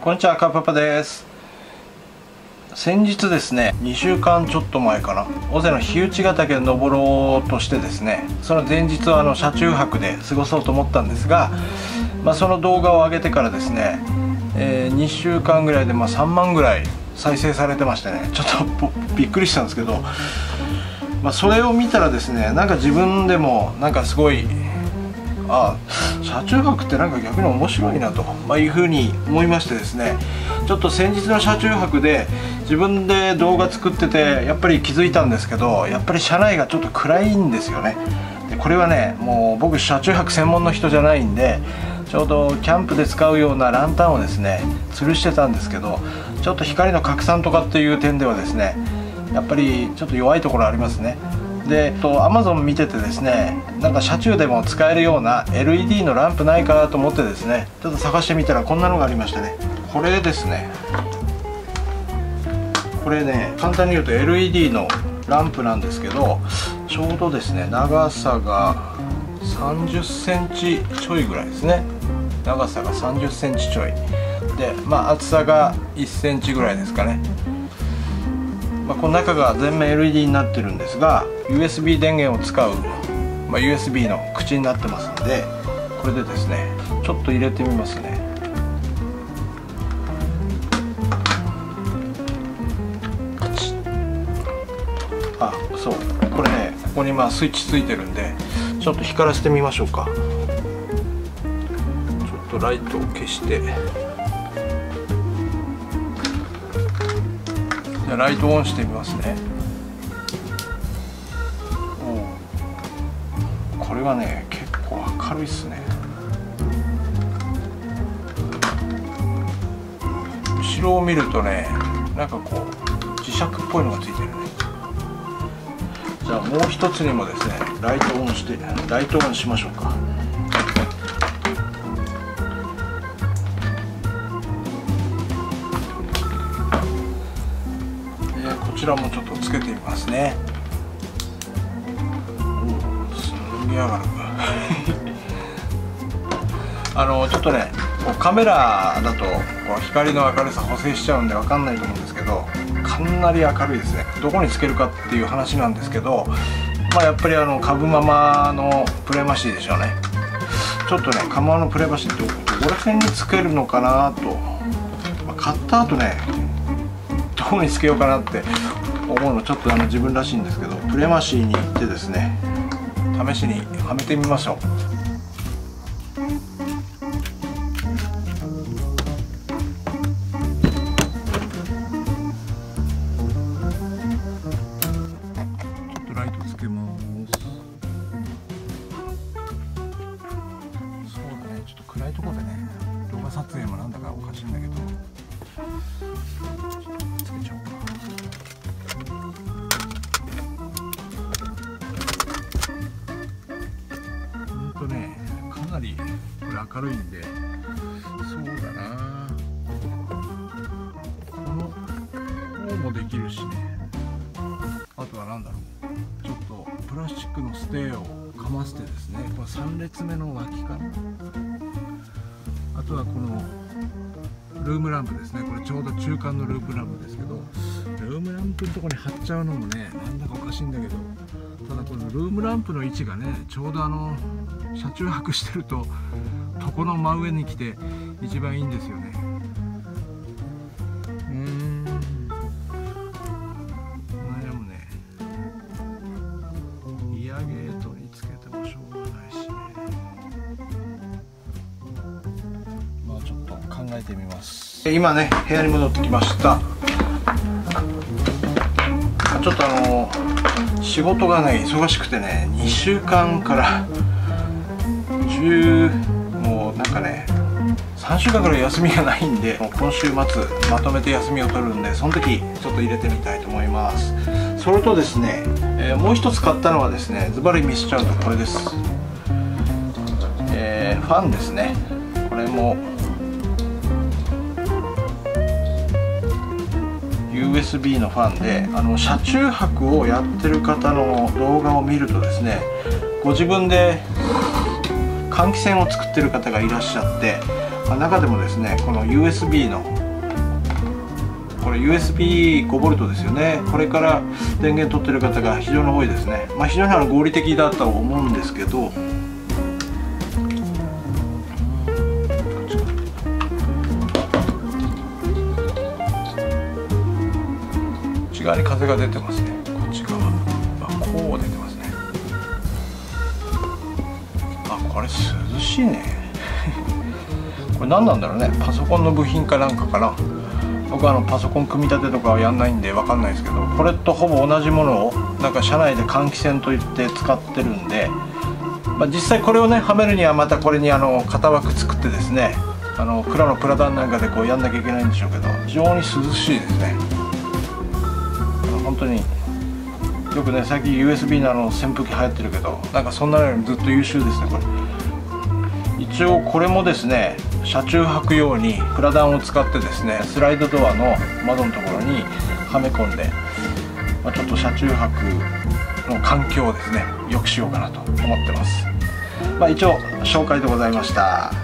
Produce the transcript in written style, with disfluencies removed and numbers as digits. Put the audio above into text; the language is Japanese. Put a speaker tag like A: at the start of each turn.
A: こんにちは、カパパです。先日ですね、2週間ちょっと前かな、尾瀬の日内ヶ岳に登ろうとしてですね、その前日は車中泊で過ごそうと思ったんですが、その動画を上げてからですね、2週間ぐらいで3万ぐらい再生されてましてね、ちょっとびっくりしたんですけど、それを見たらですね、なんか自分でもなんかすごい、車中泊ってなんか逆に面白いなと、いうふうに思いましてですね、ちょっと先日の車中泊で自分で動画作っててやっぱり気づいたんですけど、やっぱり車内がちょっと暗いんですよね。でこれはね、もう僕車中泊専門の人じゃないんで、ちょうどキャンプで使うようなランタンをですね吊るしてたんですけど、ちょっと光の拡散とかっていう点ではですね、やっぱりちょっと弱いところありますね。でAmazon 見ててですね、なんか車中でも使えるような LED のランプないかなと思ってですね、ちょっと探してみたらこんなのがありましてね、これですね。これね、簡単に言うと LED のランプなんですけど、ちょうどですね長さが30センチちょいぐらいですね。長さが30センチちょいで、厚さが1センチぐらいですかね。この中が全面 LED になってるんですが、 USB 電源を使う、USB の口になってますんで、これでですねちょっと入れてみますね。そう、これね、ここにスイッチついてるんで、ちょっと光らせてみましょうか。ちょっとライトを消して、じゃあライトオンしてみますね。これはね結構明るいっすね。後ろを見るとね、なんかこう磁石っぽいのがついてるね。じゃあもう一つにもですねライトオンしましょうか。こちらもちょっとつけてみますね。すんげえ上がるちょっとねカメラだと光の明るさ補正しちゃうんで分かんないと思うんですけど、かなり明るいですね。どこにつけるかっていう話なんですけど、やっぱり株ママのプレマシーでしょうね。ちょっとね株ママのプレマシーってどこら辺につけるのかなと、買った後ねどこにつけようかなって思うのちょっと自分らしいんですけど、プレマシーに行ってですね試しにはめてみましょう。暗いところでね動画撮影もなんだかおかしいんだけど、つけちゃおうか。かなりこれ明るいんで、そうだな、この方もできるしね。あとはなんだろう、ちょっとプラスチックのステーをかませてですね、この3列目の脇かな。あとはこのルームランプですね。これちょうど中間のルームランプですけど、ルームランプのところに貼っちゃうのもねなんだかおかしいんだけど、ただこのルームランプの位置がね、ちょうど車中泊してると床の真上に来て一番いいんですよね。悩むね。イヤゲートにつけてもしょうがないしね。ちょっと考えてみます。今ね部屋に戻ってきました。ちょっと仕事がね忙しくてね、2週間からもうなんかね3週間ぐらい休みがないんで、もう今週末まとめて休みを取るんで、その時ちょっと入れてみたいと思います。それとですね、もう一つ買ったのはですね、ズバリ見せちゃうとこれです。ファンですね。これもUSB のファンで、車中泊をやってる方の動画を見るとですね、ご自分で換気扇を作ってる方がいらっしゃって、 中でもですね、この USB のこれ USB5V ですよね。これから電源取ってる方が非常に多いですね。非常に合理的だと思うんですけど、内側に風が出てますね。こっち側こう出てますね。これ涼しいねこれ何なんだろうね。パソコンの部品かなんかかな。僕はパソコン組み立てとかはやんないんで分かんないですけど、これとほぼ同じものをなんか社内で換気扇といって使ってるんで、実際これをねはめるにはまたこれに型枠作ってですね、黒のプラダンなんかでこうやんなきゃいけないんでしょうけど、非常に涼しいですね。本当によくね、最近 USB の扇風機流行ってるけど、なんかそんなのよりずっと優秀ですねこれ。一応これもですね、車中泊用にプラダンを使ってですね、スライドドアの窓のところにはめ込んで、ちょっと車中泊の環境をですね良くしようかなと思ってます。一応紹介でございました。